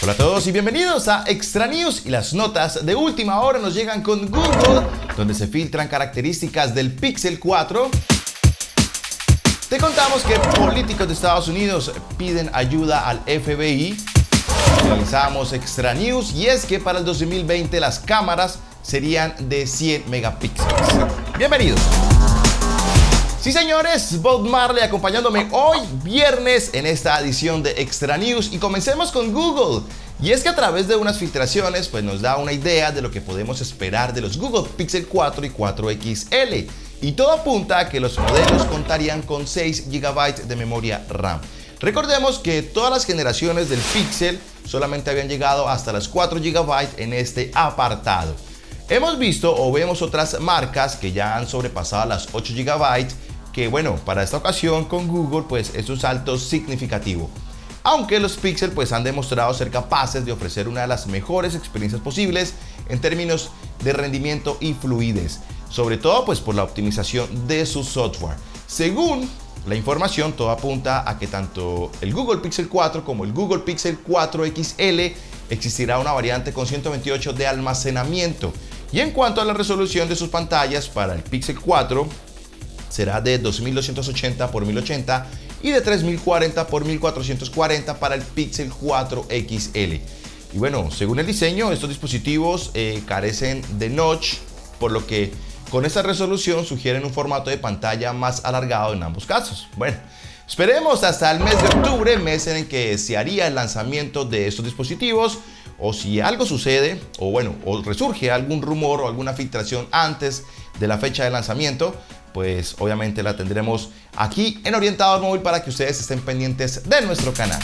Hola a todos y bienvenidos a Extra News, y las notas de última hora nos llegan con Google, donde se filtran características del Pixel 4. Te contamos que políticos de Estados Unidos piden ayuda al FBI. Realizamos Extra News y es que para el 2020 las cámaras serían de 100 megapíxeles. Bienvenidos. Sí, señores, Bob Marley acompañándome hoy viernes en esta edición de Extra News, y comencemos con Google. Y es que a través de unas filtraciones pues nos da una idea de lo que podemos esperar de los Google Pixel 4 y 4 XL, y todo apunta a que los modelos contarían con 6 GB de memoria RAM. Recordemos que todas las generaciones del Pixel solamente habían llegado hasta las 4 GB en este apartado. Hemos visto o vemos otras marcas que ya han sobrepasado las 8 GB, que bueno, para esta ocasión con Google pues es un salto significativo. Aunque los Pixel pues han demostrado ser capaces de ofrecer una de las mejores experiencias posibles en términos de rendimiento y fluidez, sobre todo pues por la optimización de su software. Según la información, todo apunta a que tanto el Google Pixel 4 como el Google Pixel 4 XL existirá una variante con 128 de almacenamiento. Y en cuanto a la resolución de sus pantallas, para el Pixel 4 será de 2280 x 1080 y de 3040 x 1440 para el Pixel 4 XL. Y bueno, según el diseño, estos dispositivos carecen de notch, por lo que con esta resolución sugieren un formato de pantalla más alargado en ambos casos. Bueno, esperemos hasta el mes de octubre, mes en el que se haría el lanzamiento de estos dispositivos, o si algo sucede, o bueno, o resurge algún rumor o alguna filtración antes de la fecha de lanzamiento, pues obviamente la tendremos aquí en Orientador Móvil para que ustedes estén pendientes de nuestro canal.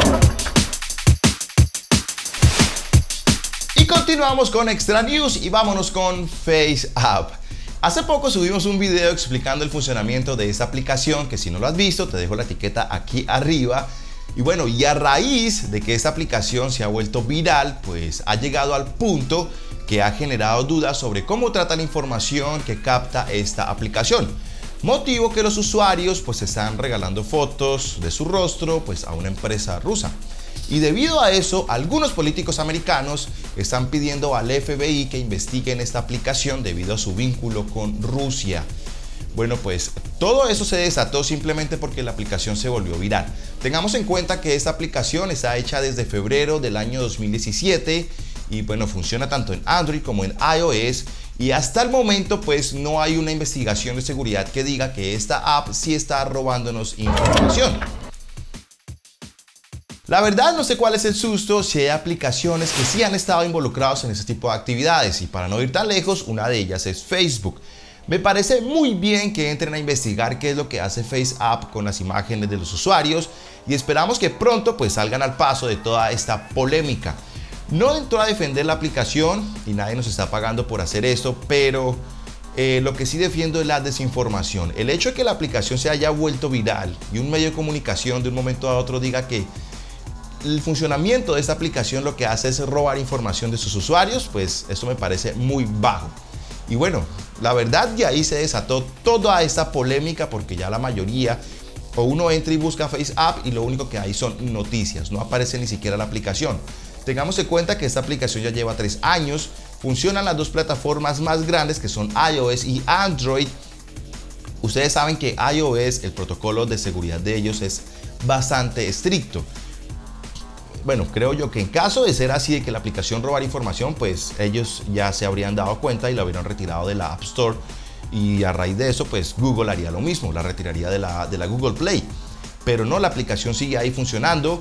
Y continuamos con Extra News y vámonos con FaceApp. Hace poco subimos un video explicando el funcionamiento de esta aplicación, que si no lo has visto te dejo la etiqueta aquí arriba. Y bueno, y a raíz de que esta aplicación se ha vuelto viral, pues ha llegado al punto que ha generado dudas sobre cómo trata la información que capta esta aplicación. Motivo que los usuarios pues están regalando fotos de su rostro pues a una empresa rusa. Y debido a eso, algunos políticos americanos están pidiendo al FBI que investiguen esta aplicación debido a su vínculo con Rusia. Bueno, pues todo eso se desató simplemente porque la aplicación se volvió viral. Tengamos en cuenta que esta aplicación está hecha desde febrero del año 2017 y bueno, funciona tanto en Android como en iOS, y hasta el momento pues no hay una investigación de seguridad que diga que esta app sí está robándonos información. La verdad no sé cuál es el susto si hay aplicaciones que sí han estado involucrados en este tipo de actividades, y para no ir tan lejos, una de ellas es Facebook. Me parece muy bien que entren a investigar qué es lo que hace FaceApp con las imágenes de los usuarios, y esperamos que pronto pues salgan al paso de toda esta polémica. No entro a defender la aplicación y nadie nos está pagando por hacer esto, pero lo que sí defiendo es la desinformación. El hecho de que la aplicación se haya vuelto viral y un medio de comunicación de un momento a otro diga que el funcionamiento de esta aplicación lo que hace es robar información de sus usuarios, pues esto me parece muy bajo. Y bueno, la verdad de ahí se desató toda esta polémica, porque ya la mayoría, o uno entra y busca FaceApp y lo único que hay son noticias, no aparece ni siquiera la aplicación. Tengamos en cuenta que esta aplicación ya lleva 3 años, funcionan las dos plataformas más grandes que son iOS y Android. Ustedes saben que iOS, el protocolo de seguridad de ellos es bastante estricto. Bueno, creo yo que en caso de ser así, de que la aplicación robara información, pues ellos ya se habrían dado cuenta y la habrían retirado de la App Store, y a raíz de eso pues Google haría lo mismo, la retiraría de la Google Play. Pero no, la aplicación sigue ahí funcionando.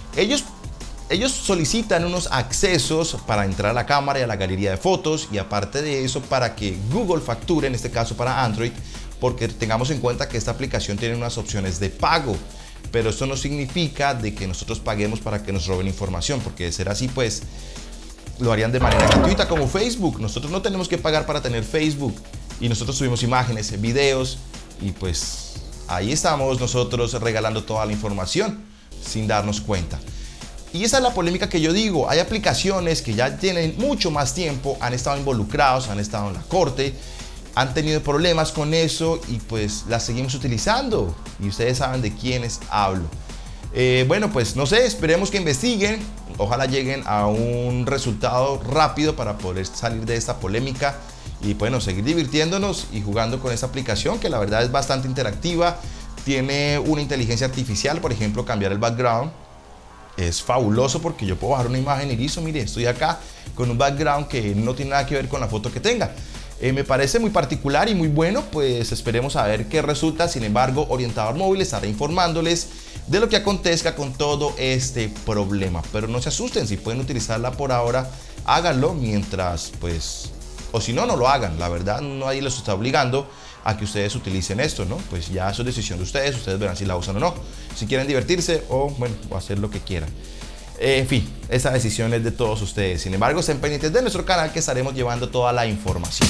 Ellos solicitan unos accesos para entrar a la cámara y a la galería de fotos, y aparte de eso para que Google facture, en este caso para Android, porque tengamos en cuenta que esta aplicación tiene unas opciones de pago. Pero esto no significa de que nosotros paguemos para que nos roben información, porque de ser así pues lo harían de manera gratuita como Facebook. Nosotros no tenemos que pagar para tener Facebook, y nosotros subimos imágenes, videos, y pues ahí estamos nosotros regalando toda la información sin darnos cuenta. Y esa es la polémica que yo digo. Hay aplicaciones que ya tienen mucho más tiempo, han estado involucrados, han estado en la corte, han tenido problemas con eso, y pues las seguimos utilizando, y ustedes saben de quiénes hablo. Bueno, pues no sé, esperemos que investiguen. ojalá lleguen a un resultado rápido para poder salir de esta polémica y bueno, seguir divirtiéndonos y jugando con esta aplicación que la verdad es bastante interactiva. Tiene una inteligencia artificial, por ejemplo, cambiar el background. Es fabuloso porque yo puedo bajar una imagen y listo, mire, estoy acá con un background que no tiene nada que ver con la foto que tenga. Me parece muy particular y muy bueno, pues esperemos a ver qué resulta. Sin embargo, Orientador Móvil estará informándoles de lo que acontezca con todo este problema. Pero no se asusten, si pueden utilizarla por ahora, háganlo mientras, pues, o si no, no lo hagan. La verdad, nadie los está obligando a que ustedes utilicen esto, ¿no? Pues ya eso es decisión de ustedes verán si la usan o no. Si quieren divertirse o, bueno, o hacer lo que quieran. En fin, esa decisión es de todos ustedes. Sin embargo, estén pendientes de nuestro canal que estaremos llevando toda la información.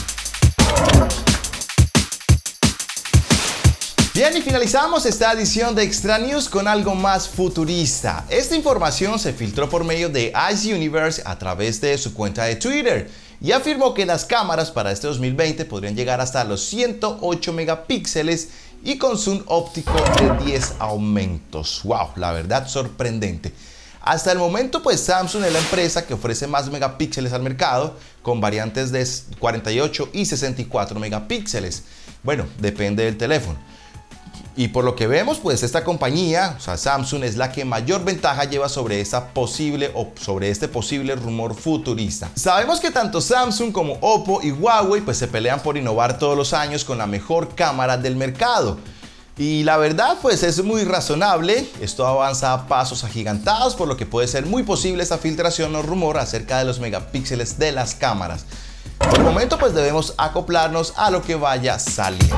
Bien, y finalizamos esta edición de Extra News con algo más futurista. Esta información se filtró por medio de Ice Universe a través de su cuenta de Twitter y afirmó que las cámaras para este 2020 podrían llegar hasta los 108 megapíxeles y con zoom óptico de 10 aumentos. ¡Wow! La verdad, sorprendente. Hasta el momento, pues Samsung es la empresa que ofrece más megapíxeles al mercado, con variantes de 48 y 64 megapíxeles. Bueno, depende del teléfono. Y por lo que vemos, pues esta compañía, o sea, Samsung, es la que mayor ventaja lleva sobre este posible rumor futurista. Sabemos que tanto Samsung como Oppo y Huawei pues se pelean por innovar todos los años con la mejor cámara del mercado. Y la verdad, pues es muy razonable, esto avanza a pasos agigantados, por lo que puede ser muy posible esta filtración o rumor acerca de los megapíxeles de las cámaras. Por el momento, pues debemos acoplarnos a lo que vaya saliendo.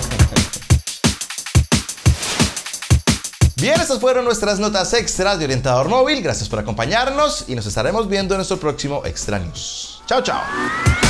Bien, estas fueron nuestras notas extras de Orientador Móvil. Gracias por acompañarnos y nos estaremos viendo en nuestro próximo Extra News. Chao, chao.